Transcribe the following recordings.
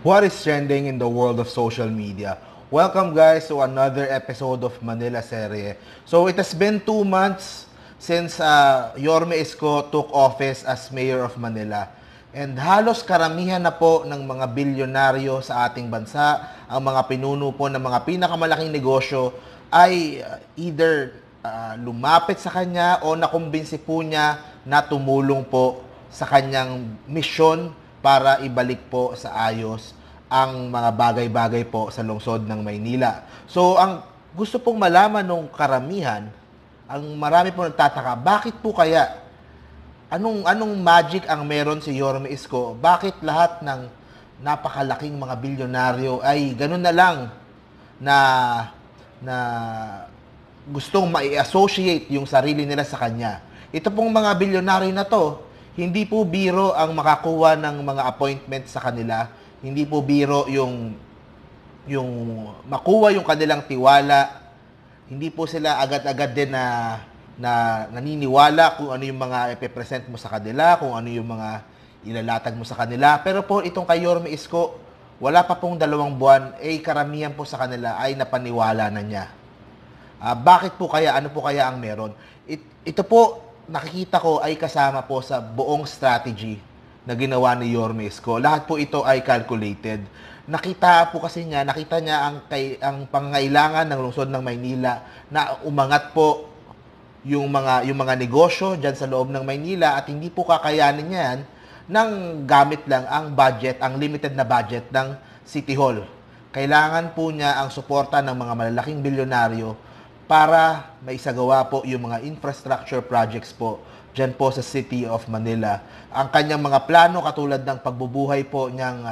What is trending in the world of social media? Welcome guys to another episode of Manila Serye. So it has been 2 months since Yorme Isko took office as Mayor of Manila. And halos karamihan na po ng mga bilyonaryo sa ating bansa, ang mga pinuno po ng mga pinakamalaking negosyo ay either lumapit sa kanya o nakumbinsi po niya na tumulong po sa kanyang misyon para ibalik po sa ayos ang mga bagay-bagay po sa lungsod ng Maynila. So, ang gusto pong malaman ng karamihan, ang marami po nagtataka, bakit po kaya? Anong magic ang meron si Yorme Isko? Bakit lahat ng napakalaking mga bilyonaryo ay ganun na lang na na gustong mai-associate yung sarili nila sa kanya? Ito pong mga bilyonaryo na to, hindi po biro ang makakuha ng mga appointment sa kanila. Hindi po biro yung makuha yung kanilang tiwala. Hindi po sila agad-agad din na naniniwala kung ano yung mga ipe-present mo sa kanila, kung ano yung mga ilalatag mo sa kanila. Pero po itong kay Yorme Isko, wala pa pong 2 buwan, karamihan po sa kanila ay napaniwala na niya. Bakit po kaya? Ano po kaya ang meron? Ito po, nakikita ko ay kasama po sa buong strategy na ginawa ni Yorme Isko. Lahat po ito ay calculated. Nakita niya ang pangangailangan ng lungsod ng Maynila na umangat po yung mga negosyo diyan sa loob ng Maynila at hindi po kakayanin niyan ng gamit lang ang budget, ang limited na budget ng City Hall. Kailangan po niya ang suporta ng mga malalaking bilyonaryo para maisagawa po yung mga infrastructure projects po diyan po sa City of Manila. Ang kanyang mga plano katulad ng pagbubuhay po niyang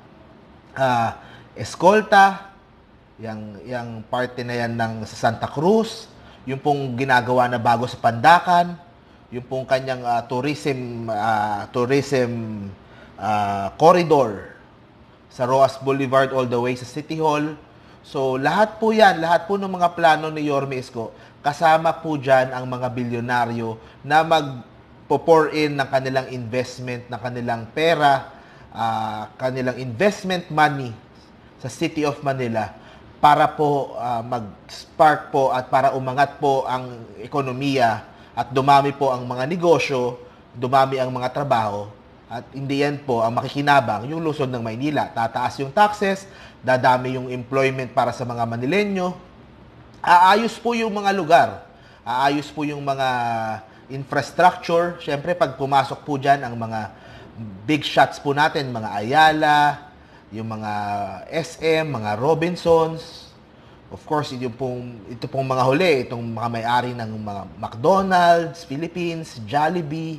eskolta, yung parte na yan ng sa Santa Cruz, yung pong ginagawa na bago sa Pandakan, yung pong kanyang tourism corridor sa Roas Boulevard all the way sa City Hall. So, lahat po yan, lahat po ng mga plano ni Yorme Isko, kasama po dyan ang mga bilyonaryo na mag-pour in ng kanilang investment, ng kanilang pera, kanilang investment money sa City of Manila para po mag-spark po at para umangat po ang ekonomiya at dumami po ang mga negosyo, dumami ang mga trabaho, at in the end po, ang makikinabang yung lungsod ng Maynila. Tataas yung taxes, dadami yung employment para sa mga Manilenyo, aayos po yung mga lugar, aayos po yung mga infrastructure. Siyempre, pag pumasok po dyan ang mga big shots po natin, mga Ayala, yung mga SM, mga Robinsons, of course, ito pong mga huli, itong mga may-ari ng mga McDonald's, Philippines, Jollibee,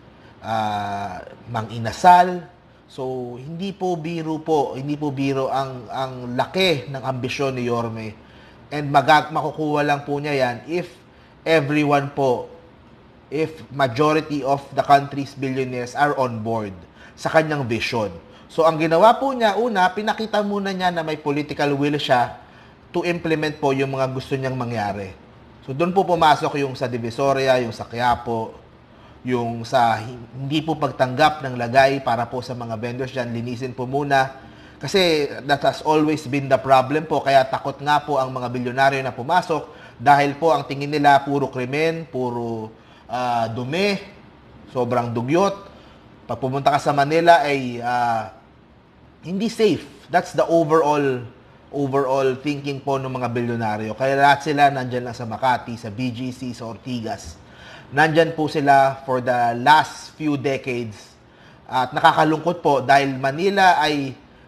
Mang Inasal. So, hindi po biro ang laki ng ambisyon ni Yorme. And makukuha lang po niya yan if majority of the country's billionaires are on board sa kanyang vision. So, ang ginawa po niya, una, pinakita muna niya na may political will siya to implement po yung mga gusto niyang mangyari. So, doon po pumasok yung sa Divisoria, yung sa Quiapo, yung sa hindi po pagtanggap ng lagay para po sa mga vendors dyan, linisin po muna. Kasi that has always been the problem po, kaya takot nga po ang mga bilyonaryo na pumasok dahil po ang tingin nila puro krimen, puro dumi, sobrang dugyot. Pag pumunta ka sa Manila ay hindi safe. That's the overall thinking po ng mga bilyonaryo. Kaya lahat sila nandyan lang sa Makati, sa BGC, sa Ortigas. Nandyan po sila for the last few decades. At nakakalungkot po dahil Manila ay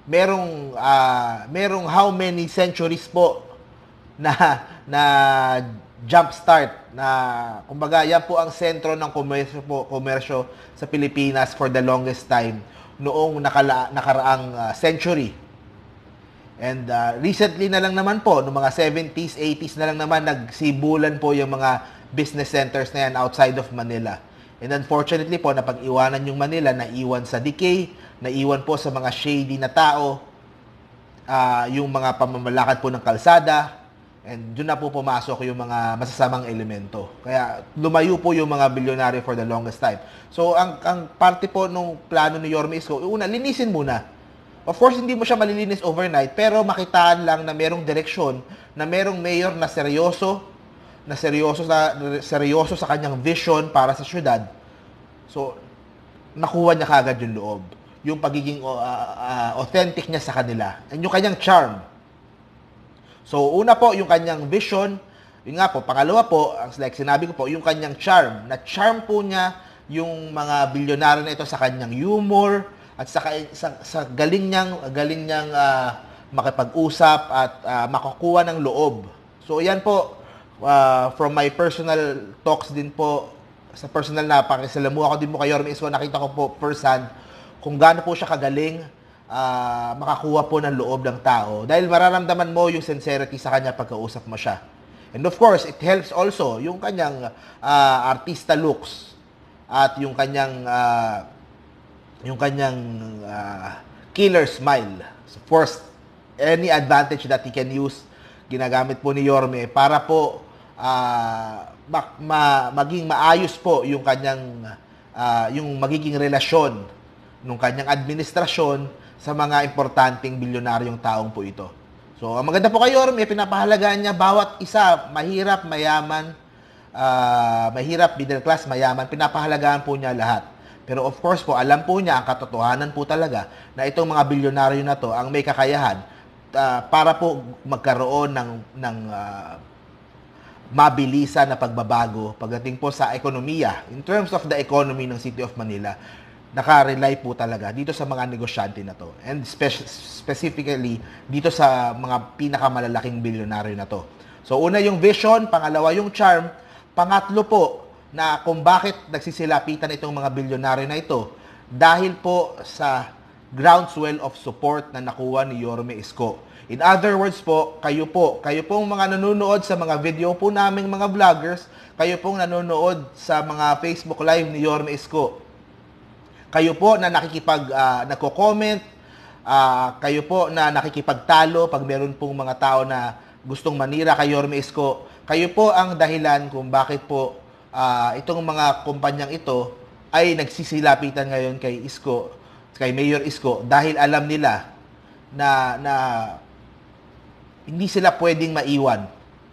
merong how many centuries po na jump start na kumbaga yan po ang sentro ng komersyo sa Pilipinas for the longest time noong nakaraang century. And recently na lang naman po, noong mga 70s, 80s na lang naman, nagsibulan po yung mga business centers na yan outside of Manila. And unfortunately po, napag-iwanan yung Manila, naiwan sa decay, naiwan po sa mga shady na tao, yung mga pamamalakad po ng kalsada, and doon na po pumasok yung mga masasamang elemento. Kaya lumayo po yung mga bilyonaryo for the longest time. So, ang parte po nung plano ni Yorme Isko, una, linisin muna Of course, hindi mo siya malilinis overnight, pero makitaan lang na merong direksyon, na merong mayor na seryoso sa kanyang vision para sa syudad. So, nakuha niya kagad yung loob. Yung pagiging authentic niya sa kanila. And yung kanyang charm. So, una po, yung kanyang vision. Yun nga po, pangalawa po, like sinabi ko po, yung kanyang charm. Na-charm po niya yung mga bilyonaryo na ito sa kanyang humor at sa galing niyang makipag-usap at makakuha ng loob. So, yan po, from my personal talks din po, sa personal na pakisalamuha ko din po kay Yorme Isko, nakita ko po firsthand kung gaano po siya kagaling makakuha po ng loob ng tao. Dahil mararamdaman mo yung sincerity sa kanya pagkausap mo siya. And of course, it helps also yung kanyang artista looks at yung kanyang killer smile. So first, any advantage that he can use, ginagamit po ni Yorme para po maging maayos po yung kanyang yung magiging relasyon ng kanyang administrasyon sa mga importanteng bilyonaryong taong po ito. So, ang maganda po kay Yorme, pinapahalagaan niya bawat isa, mahirap, mayaman, mahirap, middle class, mayaman, pinapahalagaan po niya lahat. Pero of course po, alam po niya, ang katotohanan po talaga, na itong mga bilyonaryo na to, ang may kakayahan, para po magkaroon ng mabilisan na pagbabago pagdating po sa ekonomiya. In terms of the economy ng City of Manila, naka-rely po talaga dito sa mga negosyante na to. And specifically, dito sa mga pinakamalalaking bilyonaryo na to. So, una yung vision, pangalawa yung charm, pangatlo po na kung bakit nagsisilapitan itong mga bilyonaryo na ito, dahil po sa groundswell of support na nakuha ni Yorme Isko. In other words po, kayo pong mga nanonood sa mga video po naming mga vloggers, kayo pong nanonood sa mga Facebook Live ni Yorme Isko. Kayo po na nagko-comment, kayo po na nakikipagtalo pag meron pong mga tao na gustong manira kay Yorme Isko. Kayo po ang dahilan kung bakit po itong mga kumpanyang ito ay nagsisilapitan ngayon kay Isko, kay Mayor Isko, dahil alam nila na hindi sila pwedeng maiwan.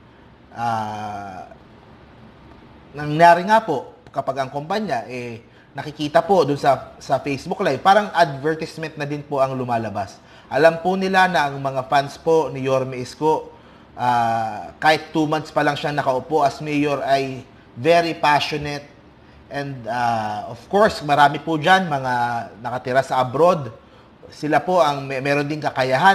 Nangyari nga po, kapag ang kumpanya, nakikita po dun sa Facebook Live, parang advertisement na din po ang lumalabas. Alam po nila na ang mga fans po ni Yorme Isko, kahit 2 months pa lang siya nakaupo as mayor, ay very passionate. And of course, marami po dyan, mga nakatira sa abroad. Sila po ang meron din kakayahan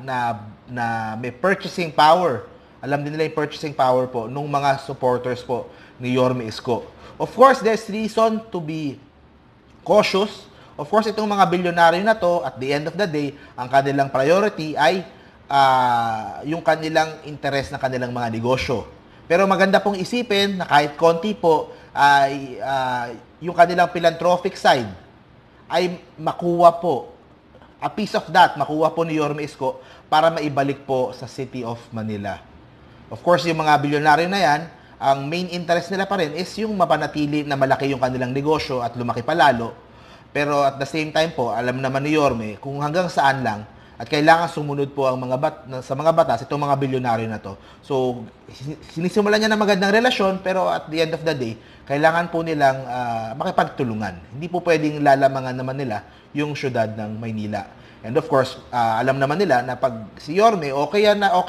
na may purchasing power. Alam din nila yung purchasing power po nung mga supporters po ni Yorme Isko. Of course, there's reason to be cautious. Of course, itong mga bilyonaryo na to, at the end of the day, ang kanilang priority ay yung kanilang interest na kanilang mga negosyo. Pero maganda pong isipin na kahit konti po ay yung kanilang philanthropic side ay makuha po, a piece of that, makuha po ni Yorme Isko para maibalik po sa City of Manila. Of course, yung mga bilyonaryo na yan, ang main interest nila pa rin is yung mapanatili na malaki yung kanilang negosyo at lumaki palalo. Pero at the same time po, alam naman ni Yorme kung hanggang saan lang at kailangan sumunod po ang sa mga batas itong mga bilyonaryo na to. So, sinisimulan niya na magandang relasyon, pero at the end of the day, kailangan po nilang makipagtulungan. Hindi po pwedeng lalamangan naman nila yung syudad ng Maynila. And of course, alam naman nila na pag si Yorme, okay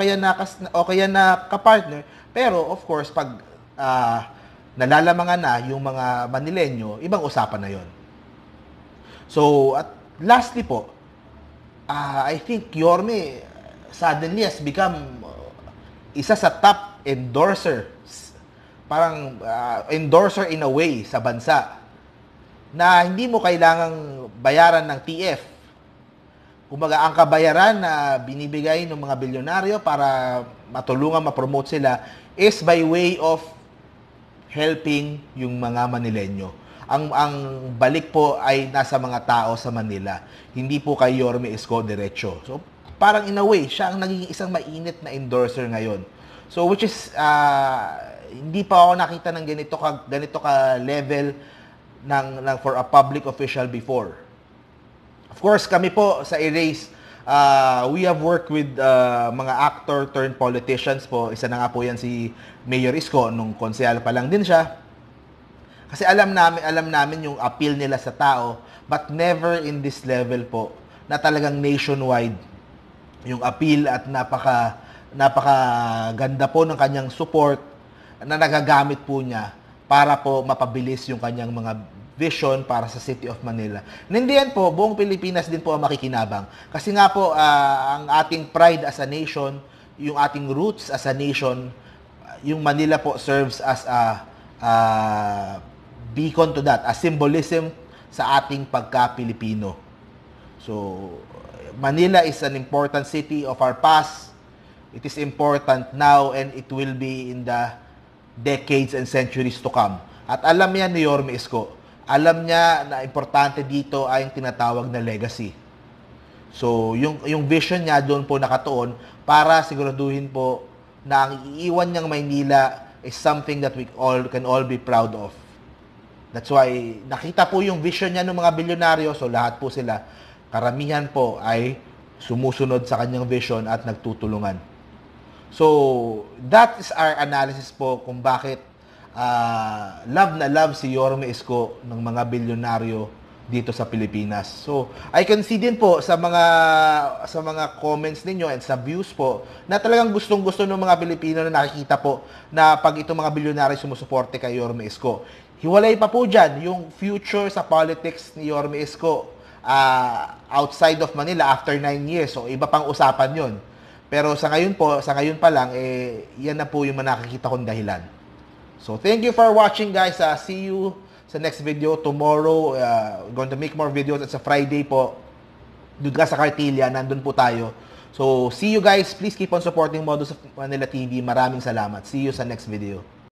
yan na kapartner, pero of course, pag nalalamangan na yung mga Manileño, ibang usapan na yon. So, at lastly po, I think Yorme suddenly has become isa sa top endorser, parang endorser in a way sa bansa, na hindi mo kailangang bayaran ng TF. Kumbaga, ang kabayaran na binibigay ng mga bilyonaryo para matulungan, ma-promote sila is by way of helping yung mga Manileño. Ang balik po ay nasa mga tao sa Manila. Hindi po kay Yorme Isko diretso. So, parang in a way, siya ang naging isang mainit na endorser ngayon. So, which is, hindi pa ako nakita ng ganito ka level for a public official before. Of course, kami po sa Erase, we have worked with mga actor turned politicians po. Isa na nga po yan si Mayor Isko, nung konsehal pa lang din siya. Kasi alam namin yung appeal nila sa tao, but never in this level po na talagang nationwide yung appeal at napakaganda po ng kanyang support na nagagamit po niya para po mapabilis yung kanyang mga vision para sa City of Manila. And in the end po, buong Pilipinas din po ang makikinabang. Kasi nga po, ang ating pride as a nation, yung ating roots as a nation, yung Manila po serves as a beacon to that, a symbolism sa ating pagka-Pilipino. So, Manila is an important city of our past. It is important now and it will be in the decades and centuries to come. At alam niya ni Yorme Isko, alam niya na importante dito ay yung tinatawag na legacy. So, yung vision niya doon po nakatuon para siguraduhin po na ang iiwan niyang Maynila is something that we can all be proud of. That's why nakita po yung vision niya ng mga bilyonaryo, so lahat po sila, karamihan po ay sumusunod sa kanyang vision at nagtutulungan. So, that is our analysis po kung bakit love na love si Yorme Isko ng mga bilyonaryo dito sa Pilipinas. So, I can see din po sa mga comments ninyo and sa views po na talagang gustong-gusto ng mga Pilipino na nakikita po na pag itong mga bilyonaryo sumusuporte kay Yorme Isko. Hiwalay pa po dyan yung future sa politics ni Yorme Isko outside of Manila after 9 years. So, iba pang usapan yon. Pero sa ngayon pa lang, yan na po yung nakikita kong dahilan. So, thank you for watching, guys. See you sa next video tomorrow. We're going to make more videos. At sa Friday po, doon ka sa Cartilla, nandun po tayo. So, see you guys. Please keep on supporting Modus of Manila TV. Maraming salamat. See you sa next video.